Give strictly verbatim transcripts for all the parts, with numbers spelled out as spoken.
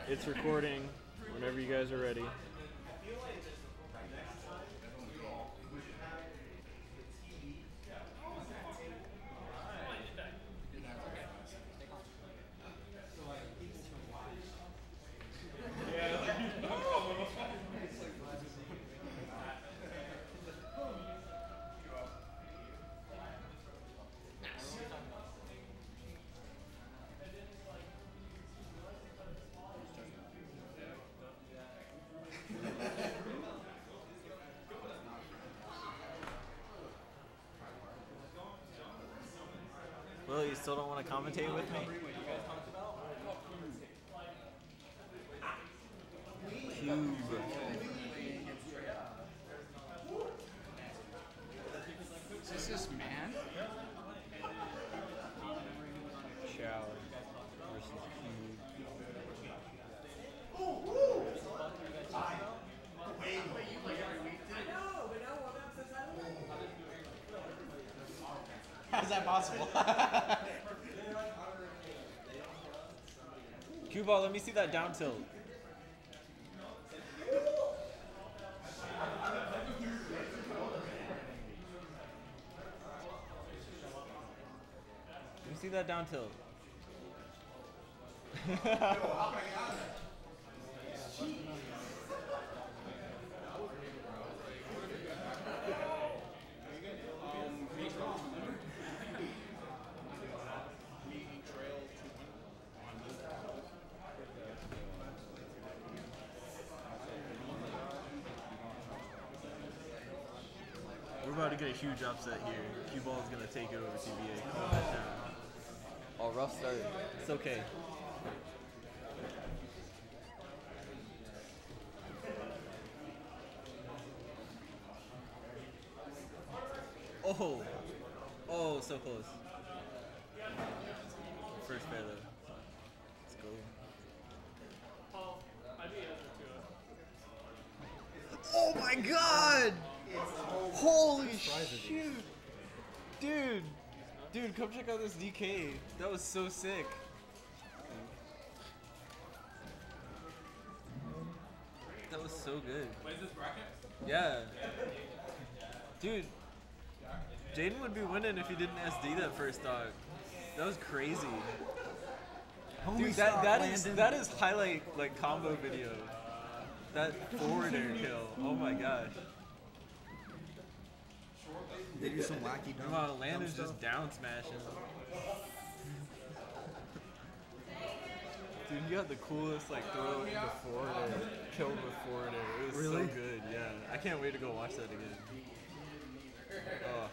It's recording whenever you guys are ready. Well, you still don't want to commentate with me? Cube. Is this this man? Chow versus Cube. How's that possible? Cue ball, let me see that down tilt. Let me see that down tilt. We're about to get a huge upset here. Cue ball is gonna take it over T B A. Calm that down. Oh, rough start. It's okay. Oh, oh, so close. First fair though. Let's go. Oh my God! Holy shoot, dude! Dude, come check out this D K. That was so sick. That was so good. Wait, is this bracket? Yeah. Dude, Jaden would be winning if he didn't S D that first stock. That was crazy. Dude, that that is that is highlight like combo video. That forward air kill. Oh my gosh. They do some wacky dumb. Wow, Landon's just down smashing. Dude, you got the coolest like throw into forward air, killed with forward air. It was Really? so good, yeah. I can't wait to go watch that again. Oh.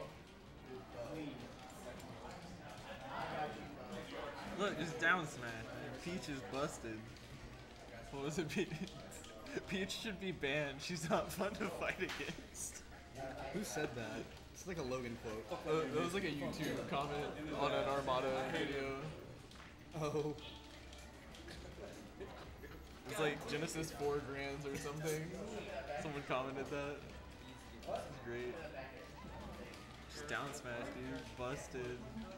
Look, just down smash. Man. Peach is busted. What was it? Peach? Peach should be banned. She's not fun to fight against. Who said that? It's like a Logan quote. Uh, that was like a YouTube comment on an Armada video. Oh. It's like Genesis four grands or something. Someone commented that. It's great. Just down smash, dude. Busted.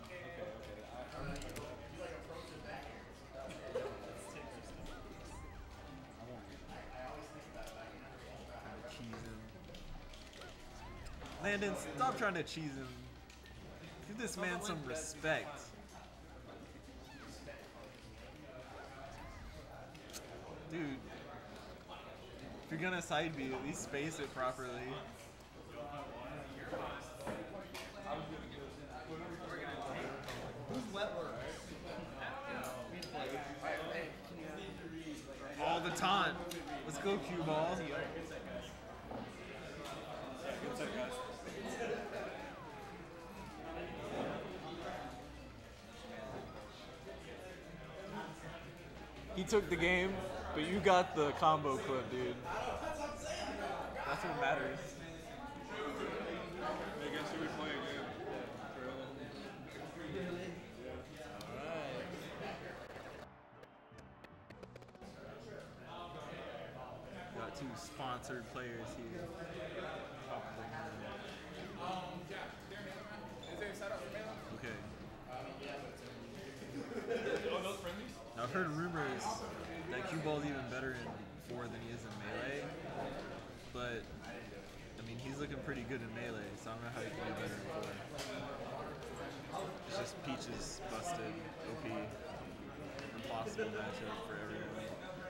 Trying to cheese him. Landon, stop trying to cheese him. Give this man some respect. Dude, if you're gonna side B, at least space it properly. Who's Wetler? All the taunt. Let's go, cue ball. He took the game, but you got the combo clip, dude. That's what matters. I guess you would play again. Alright. Got two sponsored players here. Top of the line. Okay. Oh, those friendlies? Now, I've heard rumors that Cue Ball's even better in four than he is in Melee, but I mean, he's looking pretty good in Melee, so I don't know how he can be better in four. It's just Peach is busted, O P, impossible matchup for everyone.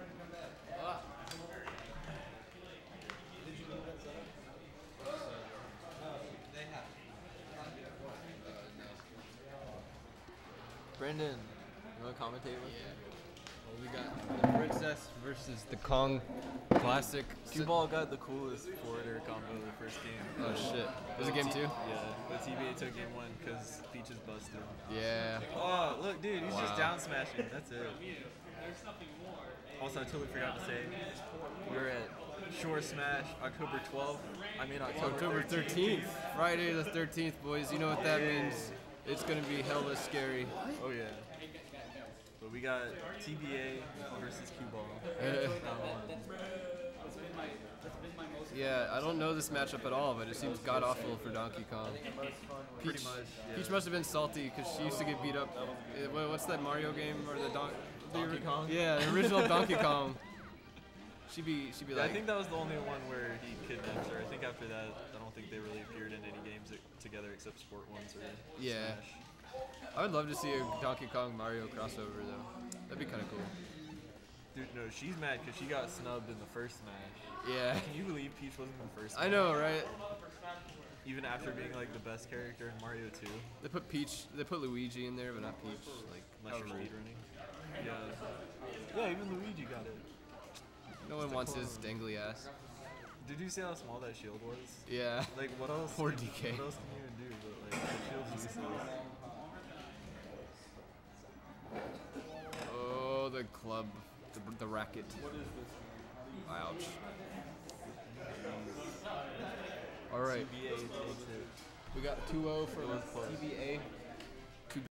Brendan, you want to commentate with me? Well, we got the Princess versus the Kong Classic. Cue Ball got the coolest forwarder combo the first game. Oh shit. Was it game two? Yeah, but T B A took game one because Peach is busted. Yeah. Oh, look, dude, he's just Wow. down smashing. That's it. Also, I totally forgot to say, we're at Shore Smash October twelfth. I mean, October, October thirteenth. Friday the thirteenth, boys. You know what that means. It's gonna be hella scary. Oh, yeah. But we got T B A versus Cue Ball. Uh, Um, yeah, I don't know this matchup at all, but it seems god awful for Donkey Kong. pretty Peach, much, yeah. Peach must have been salty because she used to get beat up. Uh, what- What's that Mario game or the Don- Donkey the, Kong? Yeah, the original Donkey Kong. She'd be, she'd be Yeah, like. I think that was the only one where he kidnapped her. I think after that, I don't think they really appeared in any games that- together except Sport ones or Yeah. Smash. I would love to see a Donkey Kong Mario crossover though. That'd be kind of cool. Dude, no, she's mad because she got snubbed in the first Smash. Yeah. Can you believe Peach wasn't in the first I Smash? know, right? Even after being like the best character in Mario two. They put Peach, they put Luigi in there, but not Peach. Like, Unless you're how rude. speedrunning. Yeah. Yeah, even Luigi got it. No one wants his dangly ass. Did you see how small that shield was? Yeah. Like, what else? Poor can- D K. What else can you even do? But like, the shield's useless. Oh, the club, the, the racket. Ouch. All right, T B A takes it. we got two oh for was close. T B A.